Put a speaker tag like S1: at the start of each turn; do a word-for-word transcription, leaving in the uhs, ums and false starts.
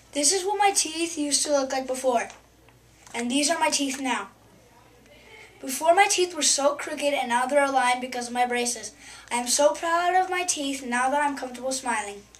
S1: This is what my teeth used to look like before, and these are my teeth now. Before my teeth were so crooked and now they're aligned because of my braces. I am so proud of my teeth now that I'm comfortable smiling.